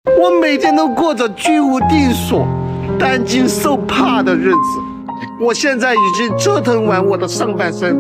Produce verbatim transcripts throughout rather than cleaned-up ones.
我每天都过着居无定所、担惊受怕的日子。我现在已经折腾完我的上半身。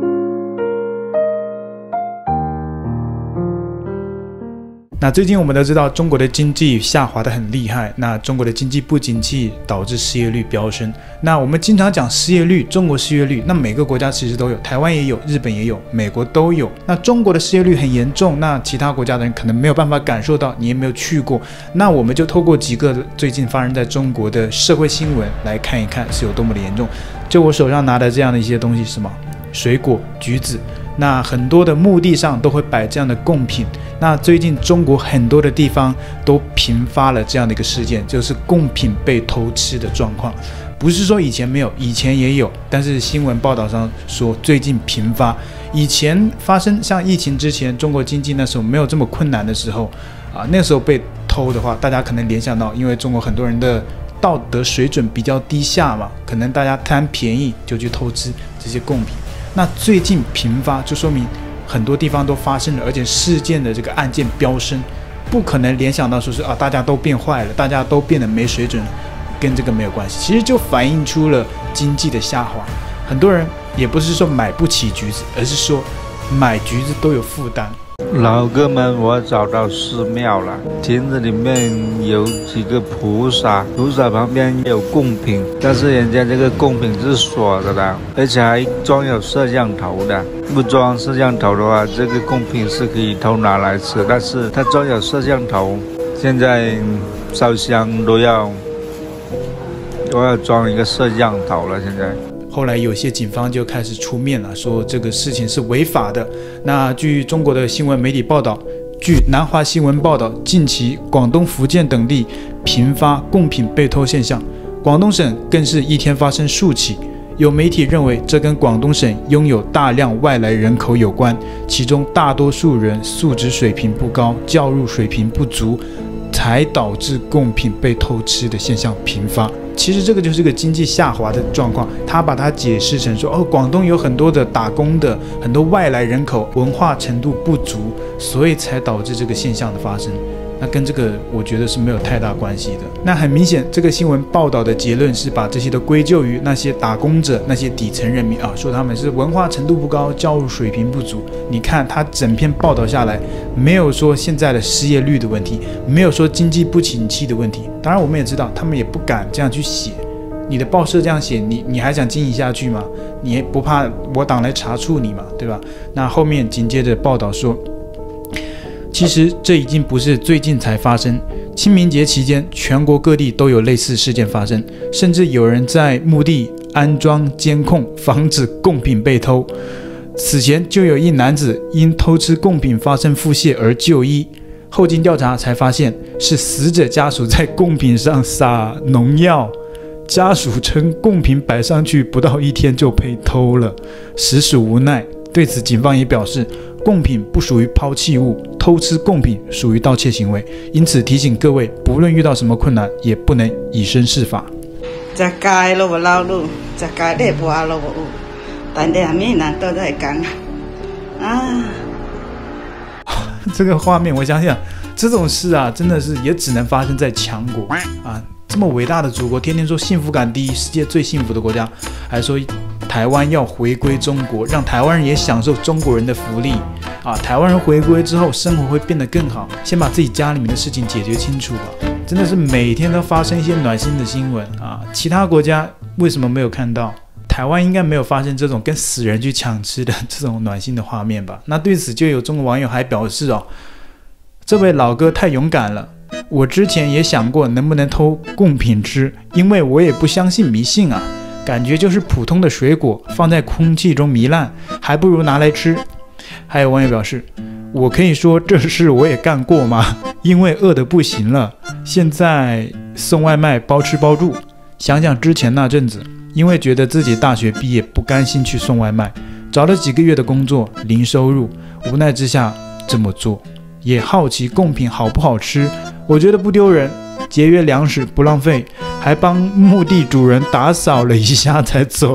那最近我们都知道，中国的经济下滑得很厉害。那中国的经济不景气导致失业率飙升。那我们经常讲失业率，中国失业率，那每个国家其实都有，台湾也有，日本也有，美国都有。那中国的失业率很严重，那其他国家的人可能没有办法感受到，你也没有去过。那我们就透过几个最近发生在中国的社会新闻来看一看是有多么的严重。就我手上拿的这样的一些东西是什么？水果，橘子。那很多的墓地上都会摆这样的贡品。那最近中国很多的地方都频发了这样的一个事件，就是贡品被偷吃的状况。不是说以前没有，以前也有，但是新闻报道上说最近频发。以前发生像疫情之前，中国经济那时候没有这么困难的时候啊，那时候被偷的话，大家可能联想到，因为中国很多人的道德水准比较低下嘛，可能大家贪便宜就去偷吃这些贡品。那最近频发，就说明很多地方都发生了，而且事件的这个案件飙升，不可能联想到说是啊，大家都变坏了，大家都变得没水准，跟这个没有关系。其实就反映出了经济的下滑。很多人也不是说买不起橘子，而是说买橘子都有负担。 老哥们，我找到寺庙了，亭子里面有几个菩萨，菩萨旁边有贡品，但是人家这个贡品是锁着的，而且还装有摄像头的。不装摄像头的话，这个贡品是可以偷拿来吃，但是它装有摄像头，现在烧香都要都要装一个摄像头了，现在。 后来有些警方就开始出面了，说这个事情是违法的。那据中国的新闻媒体报道，据南华新闻报道，近期广东、福建等地频发贡品被偷现象，广东省更是一天发生数起。有媒体认为这跟广东省拥有大量外来人口有关，其中大多数人素质水平不高，教育水平不足，才导致贡品被偷吃的现象频发。其实这个就是个经济下滑的状况，他把它解释成说，哦，广东有很多的打工的，很多外来人口，文化程度不足，所以才导致这个现象的发生。那跟这个我觉得是没有太大关系的。那很明显，这个新闻报道的结论是把这些都归咎于那些打工者、那些底层人民啊，说他们是文化程度不高，教育水平不足。你看他整篇报道下来，没有说现在的失业率的问题，没有说经济不景气的问题。当然，我们也知道，他们也不敢这样去写。你的报社这样写，你你还想经营下去吗？你也不怕我党来查处你嘛，对吧？那后面紧接着报道说，其实这已经不是最近才发生，清明节期间，全国各地都有类似事件发生，甚至有人在墓地安装监控，防止贡品被偷。此前就有一男子因偷吃贡品发生腹泻而就医，后经调查才发现是死者家属在贡品上撒农药，家属称贡品摆上去不到一天就被偷了，实属无奈。对此，警方也表示，贡品不属于抛弃物，偷吃贡品属于盗窃行为，因此提醒各位，不论遇到什么困难，也不能以身试法。 食街咯无老路，食街咧无阿咯无有，但你阿咪难都在讲啊。 这个画面，我想想，这种事啊，真的是也只能发生在强国啊！这么伟大的祖国，天天说幸福感第一，世界最幸福的国家，还说台湾要回归中国，让台湾人也享受中国人的福利啊！台湾人回归之后，生活会变得更好。先把自己家里面的事情解决清楚吧。真的是每天都发生一些暖心的新闻啊！其他国家为什么没有看到？台湾应该没有发生这种跟死人去抢吃的这种暖心的画面吧？那对此就有中国网友还表示哦，这位老哥太勇敢了。我之前也想过能不能偷贡品吃，因为我也不相信迷信啊，感觉就是普通的水果放在空气中糜烂，还不如拿来吃。还有网友表示，我可以说这事我也干过吗？因为饿得不行了，现在送外卖包吃包住。想想之前那阵子，因为觉得自己大学毕业不甘心去送外卖，找了几个月的工作零收入，无奈之下这么做。也好奇贡品好不好吃，我觉得不丢人，节约粮食不浪费，还帮墓地主人打扫了一下才走的。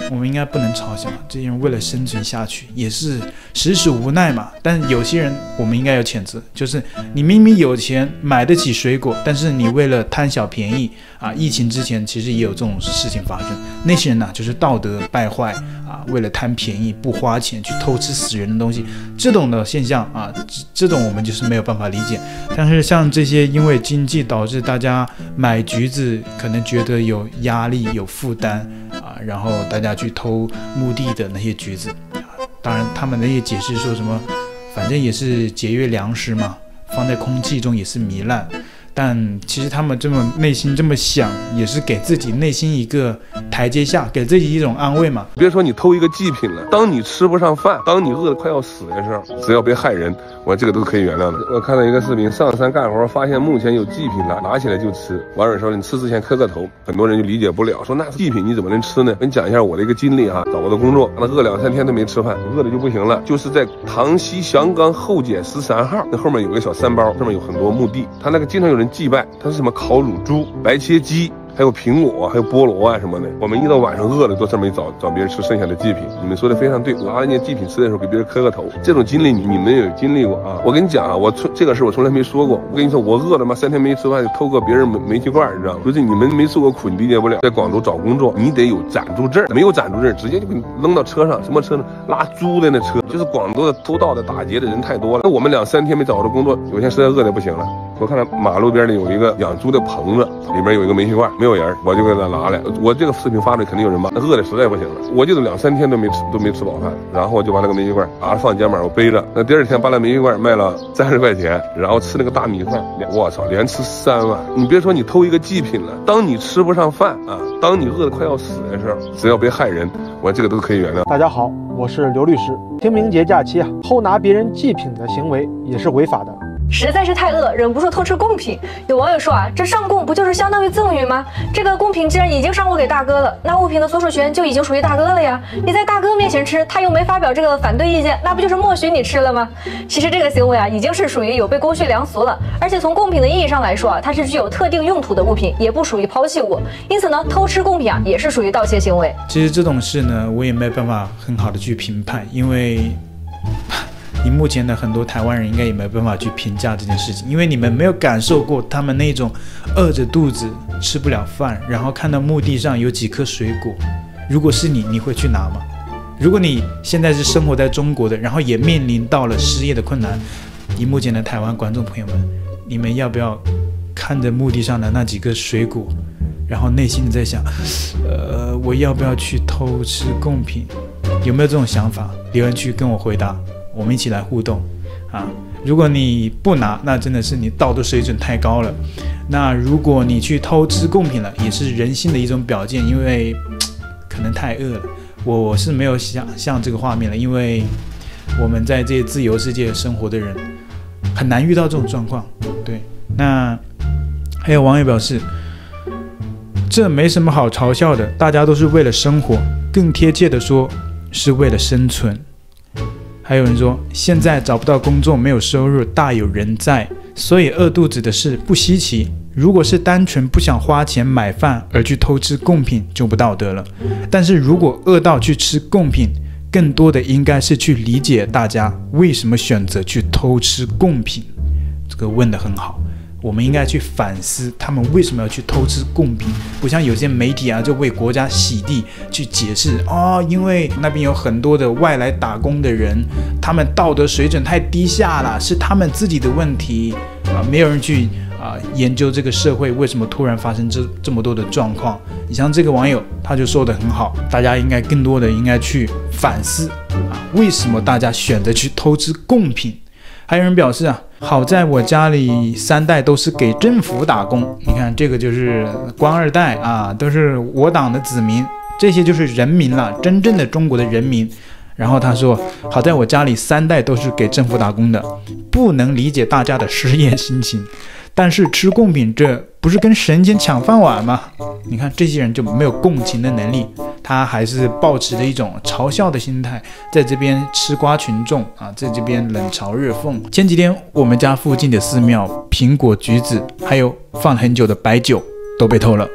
我们应该不能嘲笑这些人为了生存下去也是实属无奈嘛。但有些人我们应该有谴责，就是你明明有钱买得起水果，但是你为了贪小便宜啊，疫情之前其实也有这种事情发生。那些人呢、啊，就是道德败坏啊，为了贪便宜不花钱去偷吃死人的东西，这种的现象啊，这种我们就是没有办法理解。但是像这些因为经济导致大家买橘子可能觉得有压力有负担啊，然后大家去偷墓地的那些橘子，当然他们那些解释说什么，反正也是节约粮食嘛，放在空气中也是糜烂。但其实他们这么内心这么想，也是给自己内心一个台阶下，给自己一种安慰嘛。 别说你偷一个祭品了，当你吃不上饭，当你饿得快要死的时候，只要别害人，我这个都可以原谅的。我看到一个视频，上山干活，发现墓前有祭品拿拿起来就吃。网友说你吃之前磕个头，很多人就理解不了，说那祭品你怎么能吃呢？跟你讲一下我的一个经历啊，找我的工作，那饿两三天都没吃饭，饿的就不行了。就是在塘西翔岗后街十三号，那后面有个小山包，上面有很多墓地，他那个经常有人祭拜，它是什么烤乳猪、白切鸡，还有苹果，还有菠萝啊什么的。我们一到晚上饿了，都上面找找别人吃剩下的祭品。你们说的非常对，我拿人家祭品吃的时候给别人磕个头，这种经历你你们有经历过啊？我跟你讲啊，我这个事我从来没说过。我跟你说，我饿了嘛，三天没吃饭就偷个别人煤煤气罐，你知道吗？就是你们没受过苦，你理解不了。在广州找工作，你得有暂住证，没有暂住证，直接就给你扔到车上。什么车呢？拉猪的那车。就是广州的偷盗的打劫的人太多了。那我们两三天没找到工作，有一天实在饿得不行了。我看到马路边里有一个养猪的棚子，里面有一个煤气罐，没有人，我就给他拿来。我这个视频发出来肯定有人骂，饿的实在不行了，我就是两三天都没吃都没吃饱饭，然后我就把那个煤气罐拿着放肩膀，我背着。那第二天把那煤气罐卖了三十块钱，然后吃那个大米饭，我操，连吃三万。你别说你偷一个祭品了，当你吃不上饭啊，当你饿得快要死的时候，只要别害人，我这个都可以原谅。 大家好，我是刘律师。清明节假期啊，偷拿别人祭品的行为也是违法的。 实在是太饿，忍不住偷吃贡品。有网友说啊，这上贡不就是相当于赠与吗？这个贡品既然已经上过给大哥了，那物品的所属权就已经属于大哥了呀。你在大哥面前吃，他又没发表这个反对意见，那不就是默许你吃了吗？其实这个行为啊，已经是属于有悖公序良俗了。而且从贡品的意义上来说啊，它是具有特定用途的物品，也不属于抛弃物。因此呢，偷吃贡品啊，也是属于盗窃行为。 其实这种事呢，我也没办法很好的去评判，因为你目前的很多台湾人应该也没办法去评价这件事情，因为你们没有感受过他们那种饿着肚子吃不了饭，然后看到墓地上有几颗水果，如果是你，你会去拿吗？如果你现在是生活在中国的，然后也面临到了失业的困难，以目前的台湾观众朋友们，你们要不要看着墓地上的那几个水果，然后内心在想，呃，我要不要去偷吃贡品？有没有这种想法？留言区跟我回答。我们一起来互动啊！如果你不拿，那真的是你道德水准太高了。那如果你去偷吃贡品了，也是人性的一种表现，因为可能太饿了。我我是没有想象这个画面了，因为我们在这些自由世界生活的人很难遇到这种状况。对，那还有网友表示，这没什么好嘲笑的，大家都是为了生活，更贴切的说是为了生存。还有人说，现在找不到工作，没有收入，大有人在，所以饿肚子的事不稀奇。如果是单纯不想花钱买饭而去偷吃贡品，就不道德了。但是如果饿到去吃贡品，更多的应该是去理解大家为什么选择去偷吃贡品。这个问得很好。我们应该去反思他们为什么要去偷吃贡品，不像有些媒体啊，就为国家洗地去解释哦，因为那边有很多的外来打工的人，他们道德水准太低下了，是他们自己的问题啊，没有人去啊研究这个社会为什么突然发生这这么多的状况。你像这个网友他就说得很好，大家应该更多的应该去反思啊，为什么大家选择去偷吃贡品。还有人表示啊，好在我家里三代都是给政府打工，你看这个就是官二代啊，都是我党的子民，这些就是人民了，真正的中国的人民。然后他说，好在我家里三代都是给政府打工的，不能理解大家的失业心情，但是吃贡品这不是跟神仙抢饭碗吗？你看这些人就没有共情的能力，他还是抱持着一种嘲笑的心态，在这边吃瓜群众啊，在这边冷嘲热讽。前几天我们家附近的寺庙，苹果、橘子还有放很久的白酒都被偷了，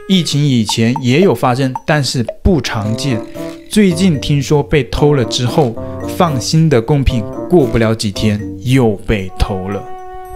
疫情以前也有发生，但是不常见。最近听说被偷了之后，放心的贡品过不了几天又被偷了。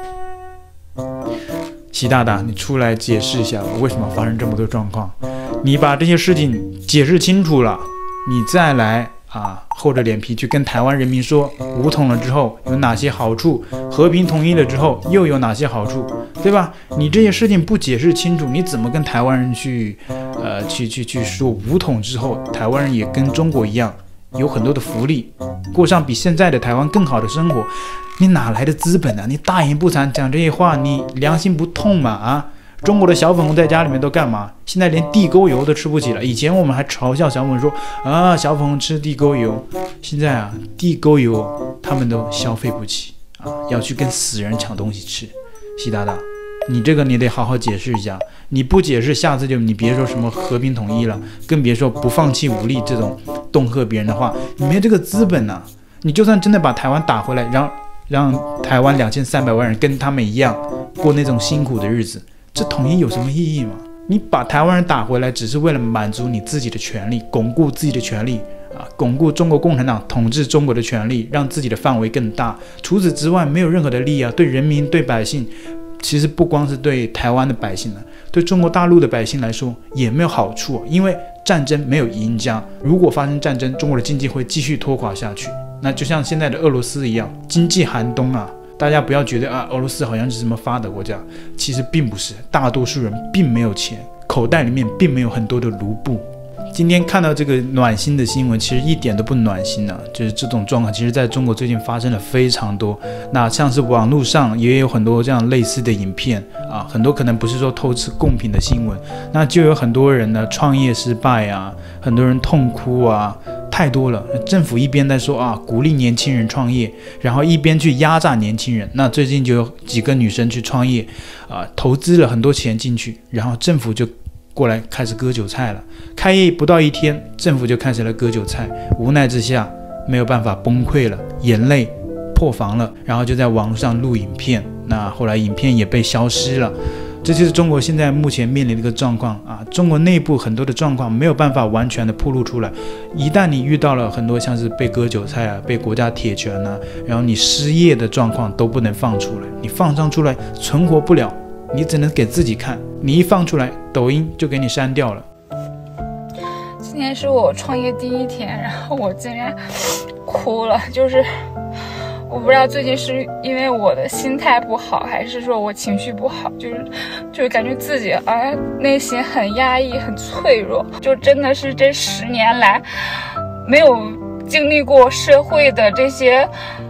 习大大，你出来解释一下为什么发生这么多状况？你把这些事情解释清楚了，你再来啊，厚着脸皮去跟台湾人民说，武统了之后有哪些好处，和平统一了之后又有哪些好处，对吧？你这些事情不解释清楚，你怎么跟台湾人去，呃，去去去说武统之后，台湾人也跟中国一样，有很多的福利，过上比现在的台湾更好的生活？你哪来的资本啊？你大言不惭讲这些话，你良心不痛吗？啊！中国的小粉红在家里面都干嘛？现在连地沟油都吃不起了。以前我们还嘲笑小粉红说啊，小粉红吃地沟油。现在啊，地沟油他们都消费不起啊，要去跟死人抢东西吃。习大大，你这个你得好好解释一下。你不解释，下次就你别说什么和平统一了，更别说不放弃武力这种恫吓别人的话，你没这个资本啊。你就算真的把台湾打回来，让让台湾两千三百万人跟他们一样过那种辛苦的日子。这统一有什么意义吗？你把台湾人打回来，只是为了满足你自己的权利，巩固自己的权利啊，巩固中国共产党统治中国的权利，让自己的范围更大。除此之外，没有任何的利益啊，对人民、对百姓，其实不光是对台湾的百姓呢，对中国大陆的百姓来说也没有好处，因为战争没有赢家。如果发生战争，中国的经济会继续拖垮下去，那就像现在的俄罗斯一样，经济寒冬啊。大家不要觉得啊，俄罗斯好像是什么发达国家，其实并不是，大多数人并没有钱，口袋里面并没有很多的卢布。今天看到这个暖心的新闻，其实一点都不暖心啊！就是这种状况，其实在中国最近发生了非常多。那像是网络上也有很多这样类似的影片啊，很多可能不是说偷吃贡品的新闻，那就有很多人呢创业失败啊，很多人痛哭啊。太多了，政府一边在说啊鼓励年轻人创业，然后一边去压榨年轻人。那最近就有几个女生去创业啊，投资了很多钱进去，然后政府就过来开始割韭菜了。开业不到一天，政府就开始了割韭菜，无奈之下没有办法崩溃了，眼泪破防了，然后就在网络上录影片，那后来影片也被消失了。这就是中国现在目前面临的一个状况啊！中国内部很多的状况没有办法完全的暴露出来，一旦你遇到了很多像是被割韭菜啊、被国家铁拳啊，然后你失业的状况都不能放出来，你放上出来存活不了，你只能给自己看，你一放出来，抖音就给你删掉了。 今天是我创业第一天，然后我竟然哭了，就是我不知道最近是因为我的心态不好，还是说我情绪不好，就是就是感觉自己啊内心很压抑、很脆弱，就真的是这十年来没有经历过社会的这些，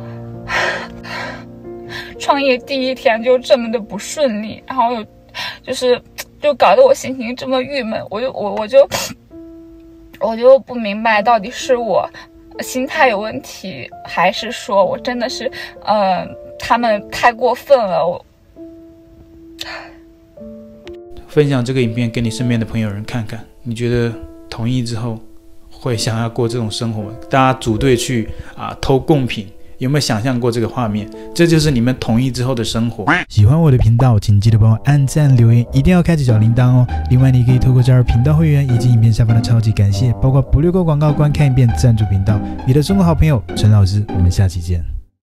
创业第一天就这么的不顺利，然后有就是就搞得我心情这么郁闷，我就我我就我就不明白到底是我心态有问题，还是说我真的是呃他们太过分了。我分享这个影片给你身边的朋友人看看，你觉得同意之后会想要过这种生活吗？大家组队去啊偷贡品，有没有想象过这个画面？这就是你们同意之后的生活。喜欢我的频道，请记得帮我按赞留言，一定要开启小铃铛哦。另外，你可以透过加入频道会员以及影片下方的超级感谢，包括不略过广告、观看一遍赞助频道。你的中国好朋友陈老师，我们下期见。